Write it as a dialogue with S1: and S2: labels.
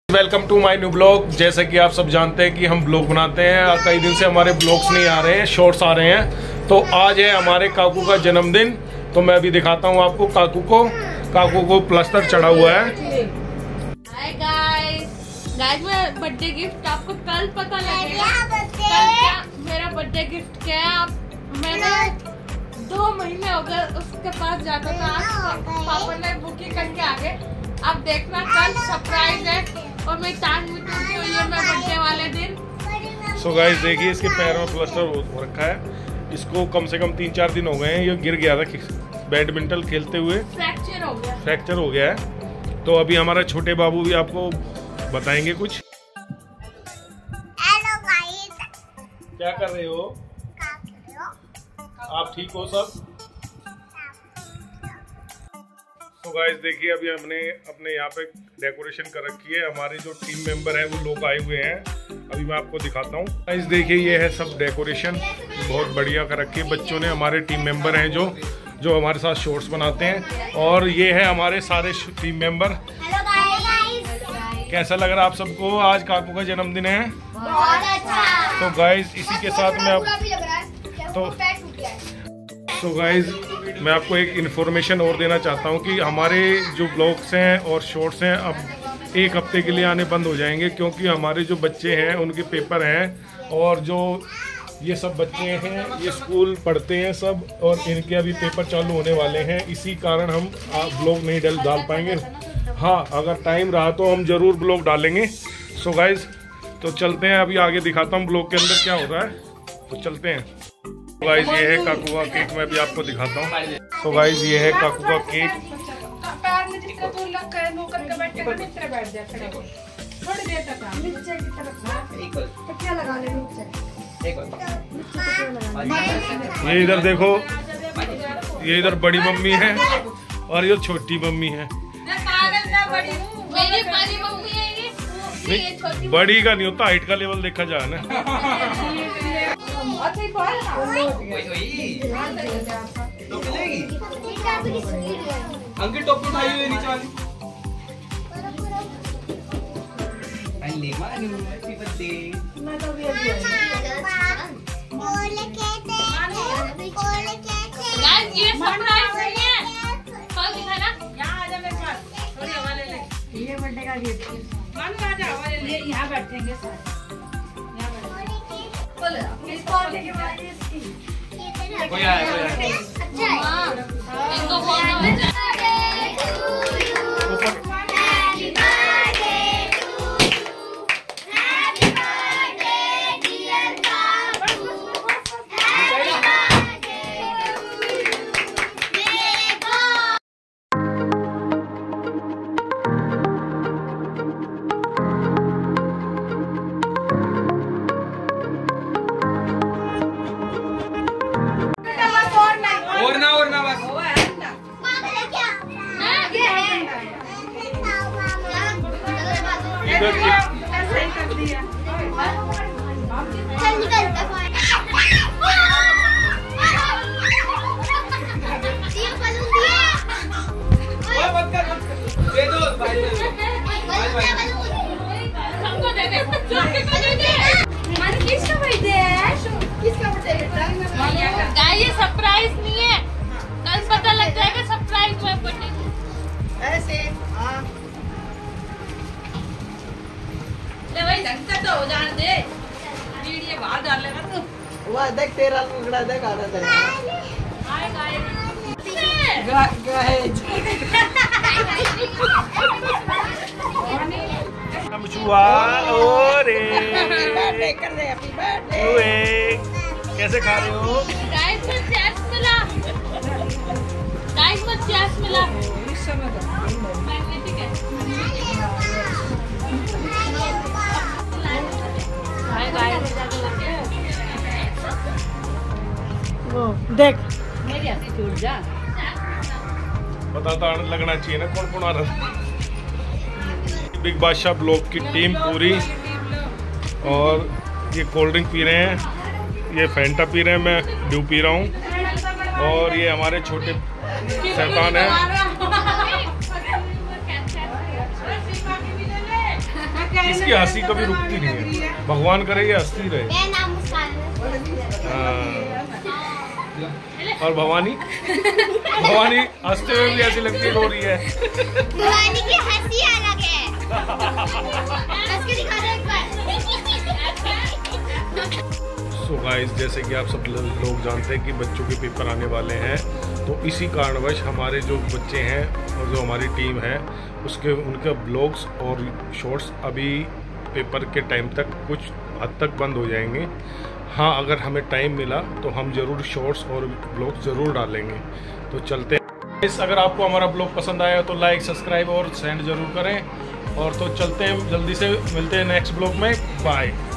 S1: Welcome to my new blog. जैसे कि आप सब जानते हैं कि हम ब्लॉग बनाते हैं, कई दिन से हमारे ब्लॉग्स नहीं आ रहे हैं, शॉर्ट्स आ रहे हैं। तो आज है हमारे काकू का जन्मदिन, तो मैं अभी दिखाता हूँ आपको काकू को प्लास्टर चढ़ा हुआ है।
S2: हाय गाइस मेरा बर्थडे गिफ्ट आपको कल पता लगेगा। मेरा बर्थडे गिफ्ट क्या है, मैंने 2 महीने हो गए उसके पास जाता था, आज पापा ने बुकिंग करके आ गए। अब देखना कल सरप्राइज है और मैं टांग भी टूटी हुई है मैं बर्थडे वाले दिन।
S1: सो गाइस देखिए, इसके पैर में प्लास्टर हो रखा है। इसको कम से कम 3-4 दिन हो गए हैं, ये गिर गया था बैडमिंटन खेलते हुए, फ्रैक्चर हो गया है। तो अभी हमारा छोटे बाबू भी आपको बताएंगे कुछ।
S3: हेलो गाइस,
S1: क्या कर रहे हो आप? ठीक हो सब? तो गाइस देखिए, अभी हमने अपने यहाँ पे डेकोरेशन कर रखी है। हमारे जो टीम मेंबर हैं वो लोग आए हुए हैं, अभी मैं आपको दिखाता हूँ। गाइस देखिए, ये है सब डेकोरेशन, बहुत बढ़िया कर रखी है बच्चों ने। हमारे टीम मेंबर हैं जो हमारे साथ शॉर्ट्स बनाते हैं, और ये है हमारे सारे टीम मेंबर।
S3: हेलो गाइस,
S1: कैसा लग रहा है आप सबको? आज काकू का जन्मदिन है।
S3: बहुत अच्छा।
S1: तो गाइस इसी के साथ मैं मैं आपको एक इन्फॉर्मेशन और देना चाहता हूं कि हमारे जो ब्लॉग्स हैं और शॉर्ट्स हैं अब 1 हफ्ते के लिए आने बंद हो जाएंगे, क्योंकि हमारे जो बच्चे हैं उनके पेपर हैं, और जो ये सब बच्चे हैं ये स्कूल पढ़ते हैं सब, और इनके अभी पेपर चालू होने वाले हैं। इसी कारण हम ब्लॉग नहीं डाल पाएंगे। हाँ, अगर टाइम रहा तो हम ज़रूर ब्लॉग डालेंगे। सो गाइज तो चलते हैं, अभी आगे दिखाता हूँ ब्लॉग के अंदर क्या हो रहा है, तो चलते हैं। गाइस ये है काकू का केक, मैं भी आपको दिखाता हूँ। तो गाइस ये है काकू का केक। ये इधर देखो, ये इधर बड़ी मम्मी है और ये छोटी मम्मी है। बड़ी का नहीं होता, हाइट का लेवल देखा जाए ना।
S4: अंकल टोपी उठाई हुई नीचे वाली।
S2: ये सरप्राइज नहीं है, कल दिखाना। यहाँ आ जा मेरे पास, थोड़ी हवा ले ले। ये बर्थडे का गिफ्ट है। मानो आ जा, हवा ले ले। यहाँ बैठेंगे सारे।
S4: कोई आया
S3: अच्छा है।
S2: इनको बोल दो।
S4: और ना बस। दे दो भाई,
S2: सबको दे दे, किसका बर्थडे है? किसका बर्थडे है? गाइस ये सरप्राइज नहीं है, कल पता लग जाएगा सरप्राइज है बर्थडे। ऐसे हां ले भाई, ढंग से तो हो जाने दे, वीडियो बाहर डालेगा तू।
S5: वाह देख तेरा मुगड़ा देख आ रहा है।
S2: हाय गाइस,
S5: कर दे, हैप्पी बर्थडे।
S1: कैसे खा रहे हो?
S2: गाइस में चैस मिला, गाइस में चैस मिला। मैग्नेटिक है। हाय गाइस,
S5: देख
S2: मेरी हंसी छूट जा।
S1: पता तो लगना चाहिए ना कौन कौन आ रहा है। बिग बादशाह ब्लॉग की टीम पूरी, और ये कोल्ड ड्रिंक पी रहे हैं, ये फैंटा पी रहे हैं, मैं ड्यू पी रहा हूँ, और ये हमारे छोटे शैतान है। इसकी हंसी कभी रुकती नहीं है, भगवान करे ये हंसती रहे।
S3: मेरा नाम मुस्कान है।
S1: हाँ। और भवानी भवानी हंसते हुए भी ऐसी लगती है रो रही है।
S3: भवानी की हंसी अलग है। हंस के दिखा दो एक बार।
S1: सो गाइस, जैसे कि आप सब लोग जानते हैं कि बच्चों के पेपर आने वाले हैं, तो इसी कारणवश हमारे जो बच्चे हैं और जो हमारी टीम है उनके ब्लॉग्स और शॉर्ट्स अभी पेपर के टाइम तक कुछ हद तक बंद हो जाएंगे। हाँ, अगर हमें टाइम मिला तो हम ज़रूर शॉर्ट्स और ब्लॉग्स ज़रूर डालेंगे। तो चलते हैं। अगर आपको हमारा ब्लॉग पसंद आया तो लाइक, सब्सक्राइब और सेंड ज़रूर करें। और तो चलते हैं, जल्दी से मिलते हैं नेक्स्ट ब्लॉग में। बाय।